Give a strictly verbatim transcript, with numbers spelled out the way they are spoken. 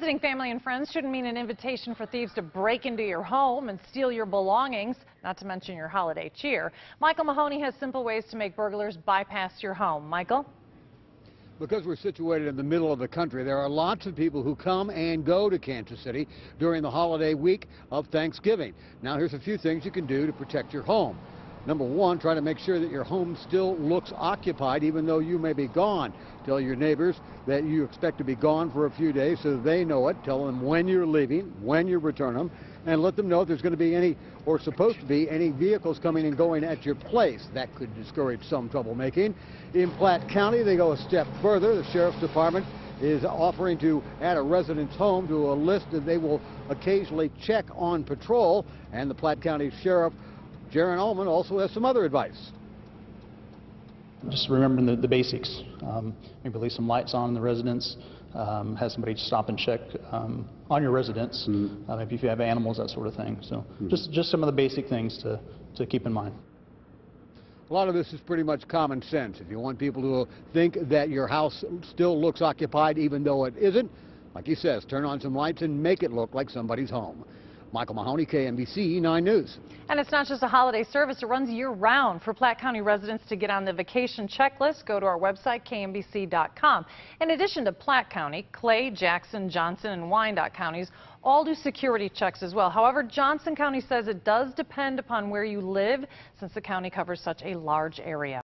Visiting family and friends shouldn't mean an invitation for thieves to break into your home and steal your belongings, not to mention your holiday cheer. Michael Mahoney has simple ways to make burglars bypass your home. Michael? Because we're situated in the middle of the country, there are lots of people who come and go to Kansas City during the holiday week of Thanksgiving. Now, here's a few things you can do to protect your home. Number one, try to make sure that your home still looks occupied even though you may be gone. Tell your neighbors that you expect to be gone for a few days so they know it. Tell them when you're leaving, when you return them, and let them know if there's going to be any, or supposed to be, any vehicles coming and going at your place. That could discourage some troublemaking. In Platte County, they go a step further. The Sheriff's Department is offering to add a resident's home to a list that they will occasionally check on patrol, and the Platte County Sheriff Jaron Allman also has some other advice. Just remembering the, the basics. Um, maybe leave some lights on in the residence. Um, have somebody stop and check um, on your residence. Mm-hmm. uh, maybe if you have animals, that sort of thing. So mm-hmm. just just some of the basic things to to keep in mind. A lot of this is pretty much common sense. If you want people to think that your house still looks occupied even though it isn't, like he says, turn on some lights and make it look like somebody's home. Michael Mahoney, K M B C nine News. And it's not just a holiday service, it runs year-round. For Platte County residents to get on the vacation checklist, go to our website, K M B C dot com. In addition to Platte County, Clay, Jackson, Johnson, and Wyandotte counties all do security checks as well. However, Johnson County says it does depend upon where you live, since the county covers such a large area.